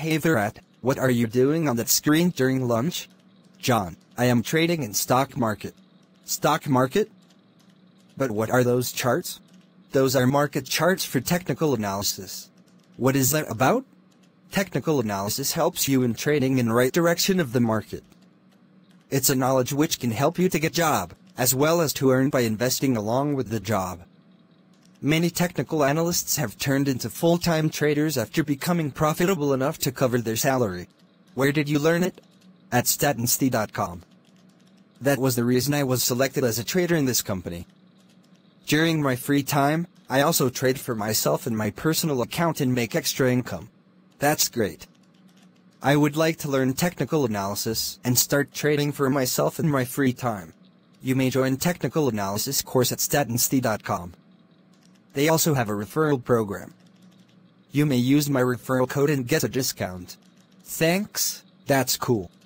Hey there, what are you doing on that screen during lunch? John, I am trading in stock market. Stock market? But what are those charts? Those are market charts for technical analysis. What is that about? Technical analysis helps you in trading in right direction of the market. It's a knowledge which can help you to get a job, as well as to earn by investing along with the job. Many technical analysts have turned into full-time traders after becoming profitable enough to cover their salary. Where did you learn it? At Statensti.com. That was the reason I was selected as a trader in this company. During my free time, I also trade for myself in my personal account and make extra income. That's great. I would like to learn technical analysis and start trading for myself in my free time. You may join technical analysis course at Statensti.com. They also have a referral program. You may use my referral code and get a discount. Thanks, that's cool.